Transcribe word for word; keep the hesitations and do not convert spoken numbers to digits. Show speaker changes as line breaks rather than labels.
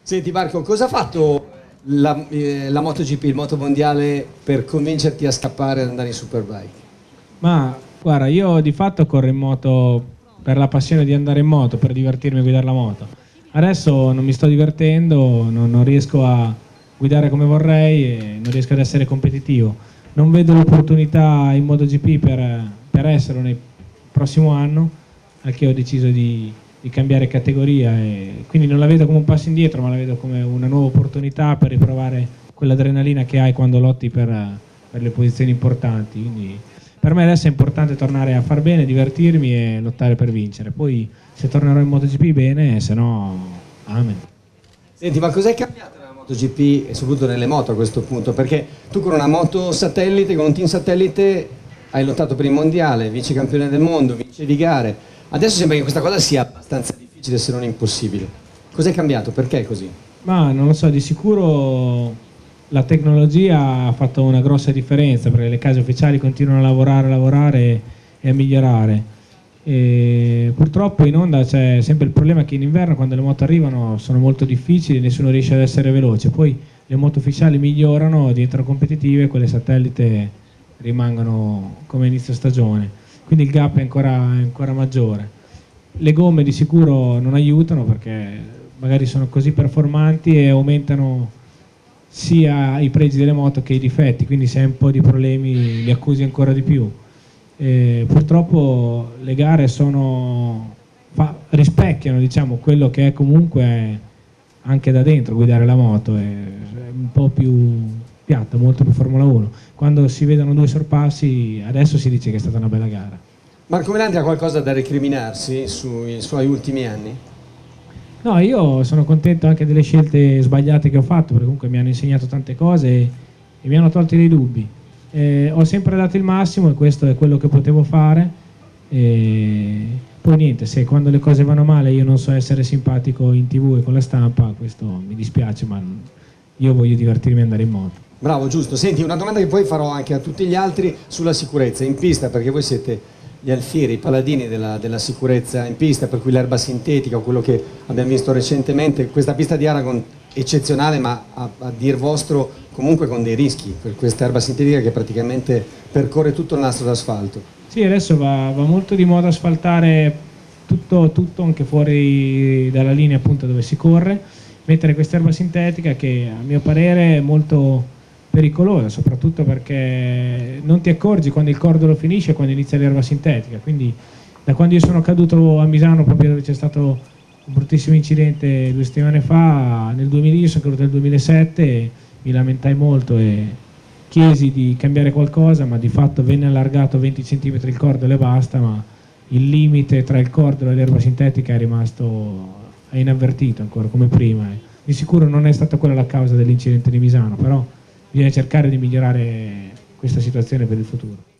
Senti Marco, cosa ha fatto la, eh, la MotoGP, il motomondiale, per convincerti a scappare ad andare in Superbike?
Ma guarda, io di fatto corro in moto per la passione di andare in moto, per divertirmi a guidare la moto. Adesso non mi sto divertendo, non, non riesco a guidare come vorrei e non riesco ad essere competitivo. Non vedo l'opportunità in MotoGP per, per esserlo nel prossimo anno, anche ho deciso di, di cambiare categoria e quindi non la vedo come un passo indietro, ma la vedo come una nuova opportunità per riprovare quell'adrenalina che hai quando lotti per, per le posizioni importanti. Quindi, per me adesso è importante tornare a far bene, divertirmi e lottare per vincere. Poi se tornerò in MotoGP bene, se no amen.
Senti, ma cos'è cambiato nella MotoGP e soprattutto nelle moto a questo punto? Perché tu con una moto satellite, con un team satellite, hai lottato per il mondiale, vice campione del mondo, vincevi gare. Adesso sembra che questa cosa sia abbastanza difficile se non impossibile. Cos'è cambiato? Perché è così?
Ma non lo so, di sicuro la tecnologia ha fatto una grossa differenza perché le case ufficiali continuano a lavorare, a lavorare e a migliorare. E purtroppo in onda c'è sempre il problema che in inverno quando le moto arrivano sono molto difficili, nessuno riesce ad essere veloce, poi le moto ufficiali migliorano, diventano competitive e quelle satellite rimangono come inizio stagione, quindi il gap è ancora, è ancora maggiore. Le gomme di sicuro non aiutano perché magari sono così performanti e aumentano sia i pregi delle moto che i difetti, quindi se hai un po' di problemi li accusi ancora di più. E purtroppo le gare sono, fa, rispecchiano diciamo, quello che è comunque anche da dentro guidare la moto, è, è un po' più piatta, molto più Formula uno. Quando si vedono due sorpassi adesso si dice che è stata una bella gara.
Marco Melandri ha qualcosa da recriminarsi sui suoi ultimi anni?
No, io sono contento anche delle scelte sbagliate che ho fatto, perché comunque mi hanno insegnato tante cose e, e mi hanno tolto dei dubbi. Eh, ho sempre dato il massimo e questo è quello che potevo fare. E poi niente, se quando le cose vanno male io non so essere simpatico in tv e con la stampa, questo mi dispiace, ma io voglio divertirmi e andare in moto.
Bravo, giusto. Senti, una domanda che poi farò anche a tutti gli altri sulla sicurezza in pista, perché voi siete gli alfieri, i paladini della, della sicurezza in pista, per cui l'erba sintetica, quello che abbiamo visto recentemente, questa pista di Aragon eccezionale, ma a, a dir vostro comunque con dei rischi per questa erba sintetica che praticamente percorre tutto il nastro d'asfalto.
Sì, adesso va, va molto di moda asfaltare tutto, tutto anche fuori dalla linea appunto dove si corre, mettere questa erba sintetica che a mio parere è molto pericolosa, soprattutto perché non ti accorgi quando il cordolo finisce e quando inizia l'erba sintetica, quindi da quando io sono caduto a Misano, proprio dove c'è stato un bruttissimo incidente due settimane fa, nel duemila, io sono caduto nel duemilasette, mi lamentai molto e chiesi di cambiare qualcosa, ma di fatto venne allargato venti centimetri il cordolo e basta, ma il limite tra il cordolo e l'erba sintetica è rimasto è inavvertito ancora come prima. Di sicuro non è stata quella la causa dell'incidente di Misano, però bisogna cercare di migliorare questa situazione per il futuro.